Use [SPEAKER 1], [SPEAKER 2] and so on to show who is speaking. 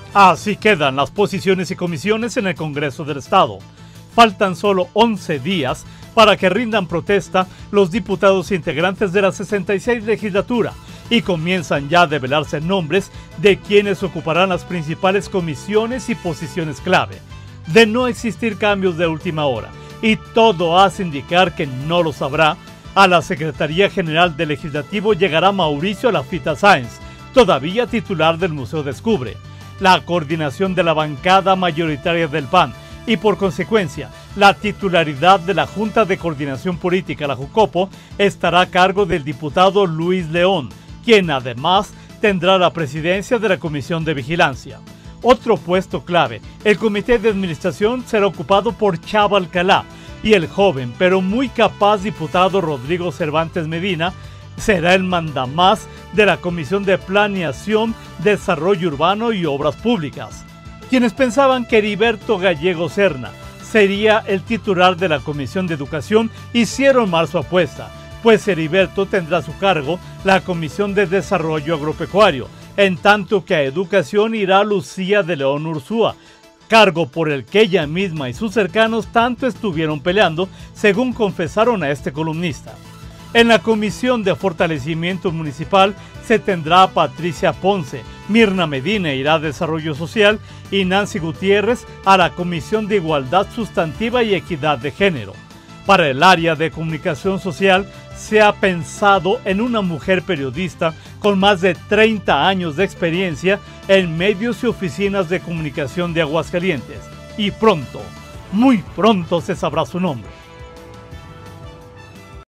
[SPEAKER 1] Así quedan las posiciones y comisiones en el Congreso del Estado. Faltan solo 11 días para que rindan protesta los diputados integrantes de la 66 legislatura y comienzan ya a develarse nombres de quienes ocuparán las principales comisiones y posiciones clave. De no existir cambios de última hora, y todo hace indicar que no lo sabrá, a la Secretaría General del Legislativo llegará Mauricio Lafita Sáenz, todavía titular del Museo Descubre. La coordinación de la bancada mayoritaria del PAN y por consecuencia la titularidad de la Junta de Coordinación Política, la JUCOPO, estará a cargo del diputado Luis León, quien además tendrá la presidencia de la Comisión de Vigilancia. Otro puesto clave, el Comité de Administración, será ocupado por Chava Alcalá, y el joven pero muy capaz diputado Rodrigo Cervantes Medina será el mandamás de la Comisión de Planeación, Desarrollo Urbano y Obras Públicas. Quienes pensaban que Heriberto Gallego Serna sería el titular de la Comisión de Educación hicieron mal su apuesta, pues Heriberto tendrá a su cargo la Comisión de Desarrollo Agropecuario, en tanto que a Educación irá Lucía de León Ursúa, cargo por el que ella misma y sus cercanos tanto estuvieron peleando, según confesaron a este columnista. En la Comisión de Fortalecimiento Municipal se tendrá a Patricia Ponce, Mirna Medina irá a Desarrollo Social y Nancy Gutiérrez a la Comisión de Igualdad Sustantiva y Equidad de Género. Para el área de comunicación social se ha pensado en una mujer periodista con más de 30 años de experiencia en medios y oficinas de comunicación de Aguascalientes. Y pronto, muy pronto se sabrá su nombre.